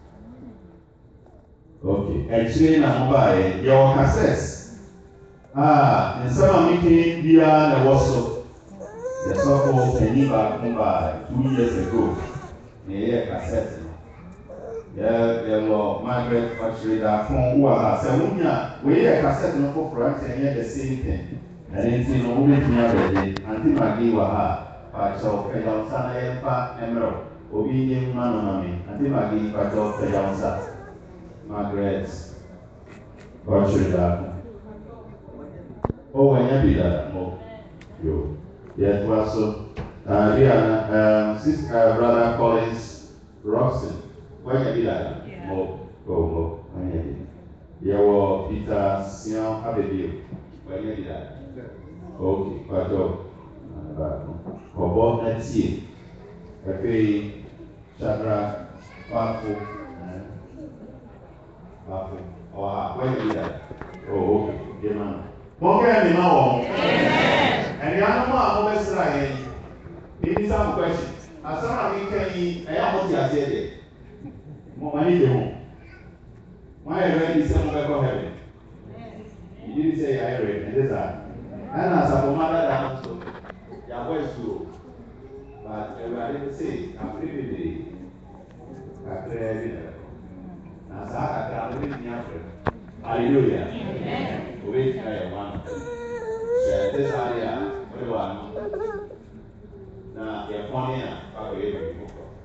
Okay. Actually, na mobile, your cassettes. Ah, and some are making beer and also. The so-called penny back mobile two years ago. Yeah, cassette. Yeah, there were Margaret actually that phone who are Samunia. We hear cassette no for France and hear the same thing. And then see no woman to never did. Until my give her. I shall pay down Sana Empa Emerald. Obedient man on me. Until my give I shall pay down Sana. Margaret, what should that? Oh, when you be that, oh, you. Yes, was so. Uh, yeah, um, sister, uh, brother Collins Robson. When you be that? Oh, oh, oh, when you be. Yeah, well, Peter Sion Abbeville. When you be that? Okay, but oh, Kobo Netsi. Pepe Shadrach Papo. Oh, ah, where did that? Oh, okay. Good man. Monkey and Mao. And the animal are always trying. It is some question. As some of you can eat, I am what you are saying. Money the home. Why I read this some of heaven? You didn't say I read, and this are. And as a commander, that also. Your voice too. But I didn't say, I'm living the. I pray. Now, I can't live in the hallelujah. Amen. Wait, I want. This area, everyone. Now, you're funny, how are you?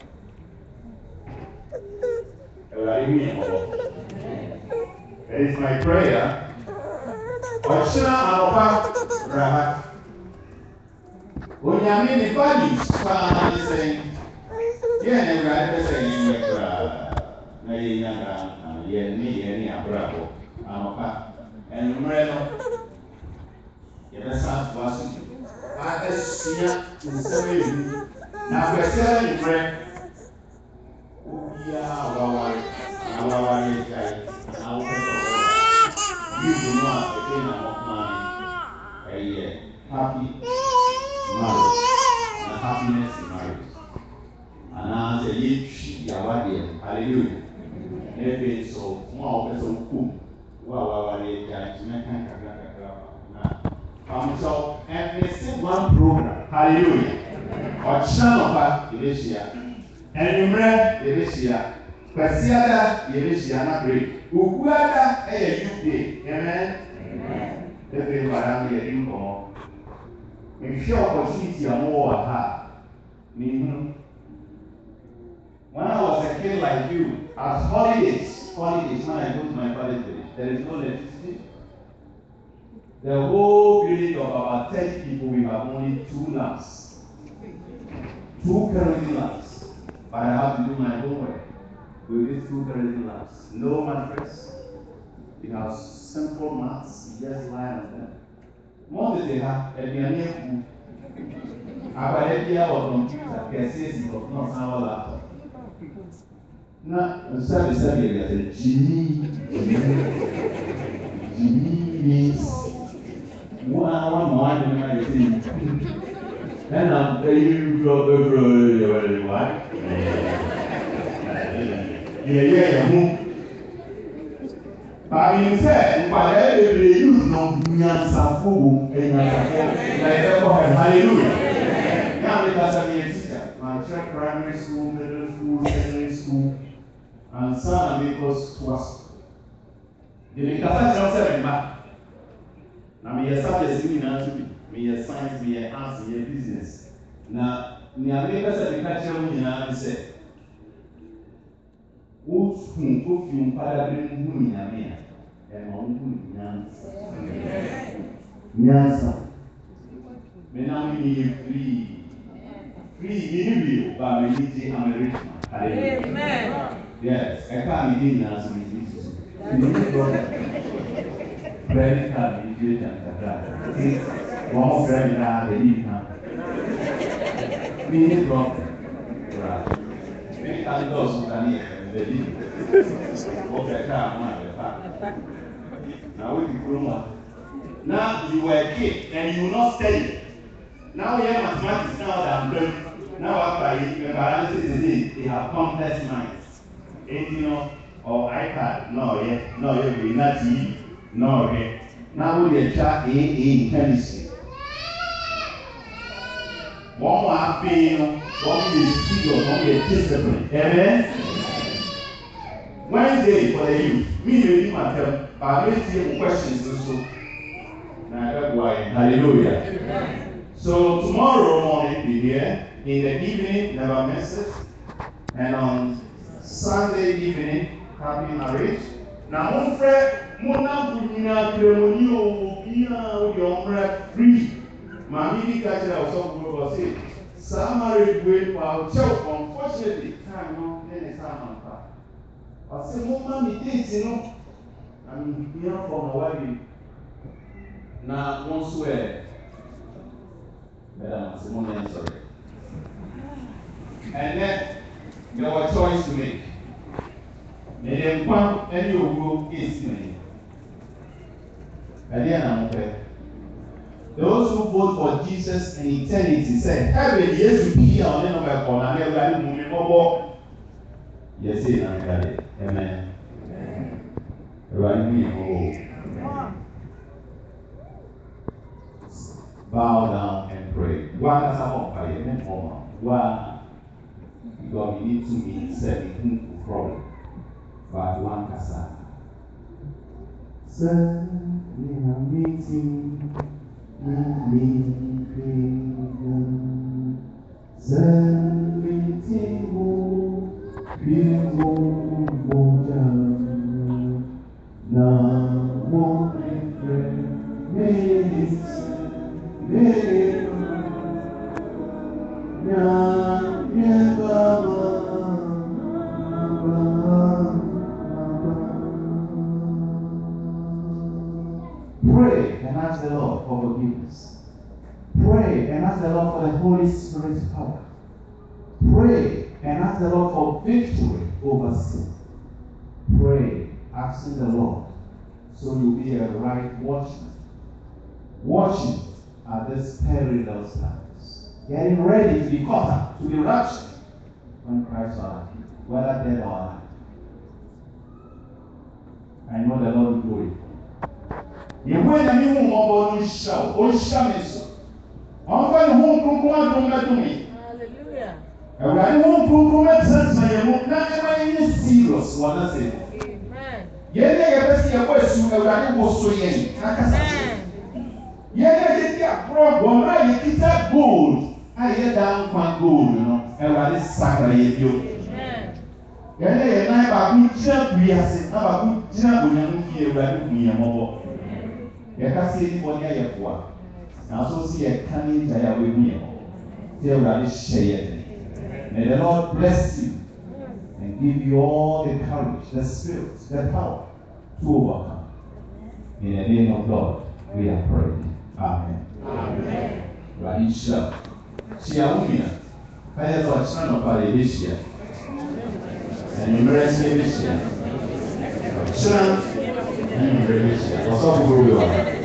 It is my prayer. Oshina Anopa Rahat. When you mean the values, Father is saying, yeah, and I say, you make a young, yeah, me, any abrabo, Anopa. And Moreno, you must have Washington. I see in seven. Now, we're selling bread. Yeah, our our guy, our you do not again of money. A year, happy marriage, and happiness in marriage. And I say, you are hallelujah. Maybe so, more of us cool. Wow, our guy, to make a Um, so, and we still one program, hallelujah. Or Chanova, Elisha, and you read Elisha, Pasiada, Elisha, not great. Uguada, a U K, amen. Amen. Every Marami, a income. Make sure opportunity are more hard. When I was a kid like you, as holidays, holidays, when I go to my father's village, there is no electricity. The whole village of about ten people, we have only two lamps. Two kerosene lamps. But I have to do my homework with these two kerosene lamps. No mattress. You have simple mats. You just lie on them. More than they have, and they are near food. Our idea of computer, can say it was not our laptop. Now, instead of saying it, Jimmy, Jimmy means one one more than I think. And I'm paying for the what? Yeah, yeah, yeah. But you said, but I use no Nyansafu, and Nyansafu, hallelujah. Now, because I'm a teacher, my check primary school, middle school, secondary school, and some amigos to us. The Mikasa just said, now, me a subject in answer, me a science, me a arts, me a business. Now, me a Mikasa, the culture, me a said, Who's who cook you father bring who in a man and on who Nyansa. Nyansa. Me now we need free. Free in you, but we need to am a rich man. Amen. Yes, I can't be Nyansa with Jesus. You need brother. Friend can be great and that. One friend that they need now. We need brother. Right. We can do something. Okay, now we diploma. Now you were a kid and you will not study. Now we have mathematics now that I'm doing. Now after you analysis is it, they have complex minds. And you know, or iPad, no, yeah, no, yeah, we not T, no, yeah. Now we try A A in chemistry. One more happy, one is serious, one is discipline. Amen. Wednesday for the youth, me really matter, but I don't see questions also. Now that's why, hallelujah. Amen. So tomorrow morning be here, in the evening, never miss it. And on Sunday evening, happy marriage. Now, one friend, one now to me now, ceremony or be now your friend free. Mammy, catch it out some people say, some marriage way for choke, unfortunately, time no, then it's time on fire. I say, Mama, me things, you know. I mean, you know, from Hawaii. Now, one swear. Madam, I say, Mama, I'm sorry. And then, there was a choice to make. And then, one, any of you is me. And then, I'm okay. Those who vote for Jesus in eternity say, heaven, yes, we be here on the number for now. Everybody moving over. Yes, amen. Amen. Everybody moving over. Bow down and pray. One has a home fire. Amen. One, because we need to be seventeen problem. But one has a. Sir, we are meeting. Pray and ask the Lord for forgiveness. Pray and ask the Lord for the Holy Spirit's power. Pray and ask the Lord for victory over sin. Pray, asking the Lord, so you'll be a right watchman. Watching at this perilous times. Getting ready to be caught up, to be raptured when Christ arrives, whether dead or alive. I know the Lord will do it. You wait a minute more on show, on shamis. On the home program to me. Hallelujah. And I won't program sense my move, not any serious one. Amen. Yet, I question I was so young. Yet, I get a problem. I get that gold. I get down one gold, you know, and I just sacrifice you. Yet, I have a good job. We have a good job when you hear about me a mobile. You can see anybody I have one. Now, so see a canning tire with me. Tell that share. May the Lord bless you and give you all the courage, the spirit, the power to overcome. In the name of God, we are praying. Amen. Amen. Right, sure. She a woman. I have a son of a this year. And you mercy this year. Son, and you mercy this year. What's up, who you are?